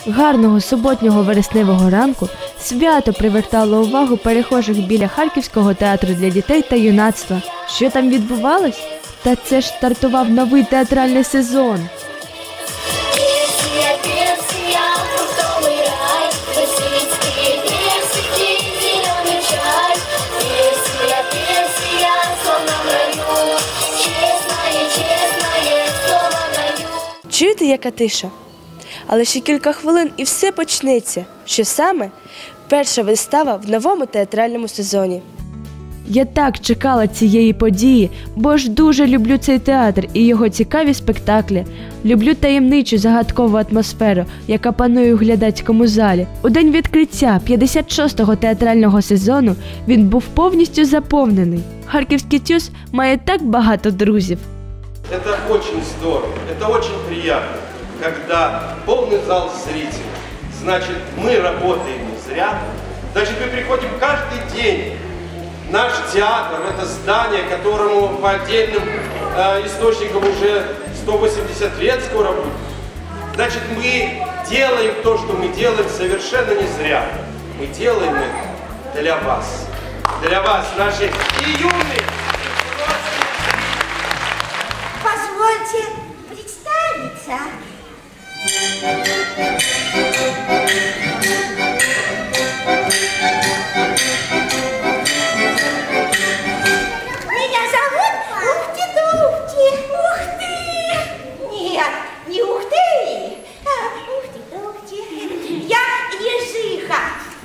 Гарного суботнього вересневого ранку свято привертало увагу перехожих біля Харківського театру для дітей та юнацтва. Що там відбувалось? Та це ж стартував новий театральний сезон. Чуєте, яка тиша? Але ще кілька хвилин і все почнеться. Що саме? Перша вистава в новому театральному сезоні. Я так чекала цієї події, бо ж дуже люблю цей театр і його цікаві спектаклі. Люблю таємничу загадкову атмосферу, яка панує у глядацькому залі. У день відкриття 56-го театрального сезону він був повністю заповнений. Харківський ТЮЗ має так багато друзів. Это очень здорово, это очень приятно, когда полный зал зрителей. Значит, мы работаем не зря. Значит, мы приходим каждый день. Наш театр – это здание, которому по отдельным источникам уже 180 лет скоро будет. Значит, мы делаем то, что мы делаем, совершенно не зря. Мы делаем это для вас, наши и юные. Позвольте представиться. Меня зовут Ухти-Духти. Ух ты! Нет, не Ухты, а Ухти-Духти. Я ежиха.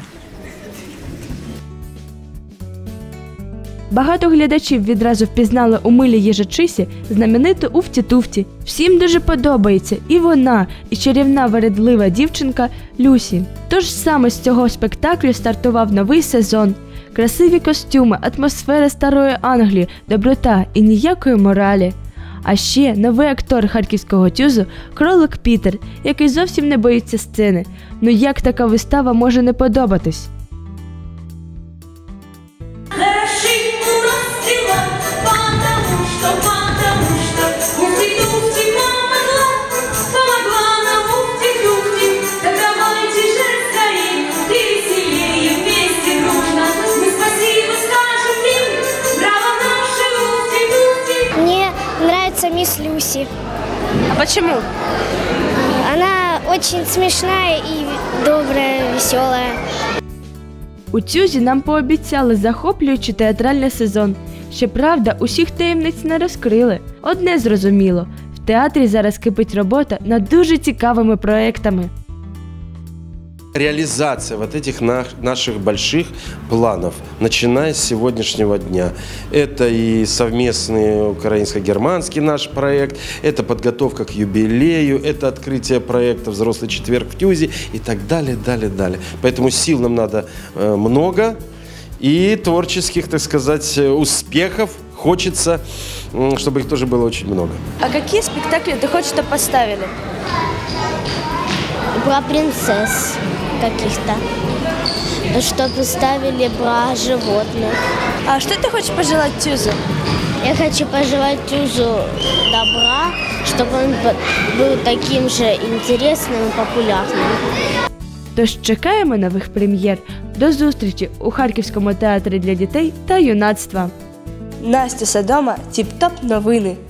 Багато глядачів відразу впізнали у милій їжачисі знамениту Уфті-Туфті. Всім дуже подобається і вона, і чарівна вередлива дівчинка Люсі. Тож саме з цього спектаклю стартував новий сезон. Красиві костюми, атмосфера старої Англії, доброта і ніякої моралі. А ще новий актор Харківського ТЮЗу Кролик Пітер, який зовсім не боїться сцени. Ну як така вистава може не подобатись? Мисс Люси. А почему? Она очень смешная и добрая, веселая. У ТЮЗі нам пообіцяли захоплюючий театральний сезон. Щоправда, усіх таємниць не розкрили. Одне зрозуміло – в театрі зараз кипить робота над дуже цікавими проєктами. Реализация вот этих наших больших планов, начиная с сегодняшнего дня. Это и совместный украинско-германский наш проект, это подготовка к юбилею, это открытие проекта «Взрослый четверг» в ТЮЗе и так далее, далее, далее. Поэтому сил нам надо много и творческих, так сказать, успехов хочется, чтобы их тоже было очень много. А какие спектакли ты хочешь, чтобы поставили? Про принцесс каких-то. Чтобы ставили про животных. А что ты хочешь пожелать ТЮЗу? Я хочу пожелать ТЮЗу добра, чтобы он был таким же интересным и популярным. Тож чекаємо нових прем'єр. До зустрічі у Харківському театрі для дітей та юнацтва. Настя Содома, Тіп-Топ новини.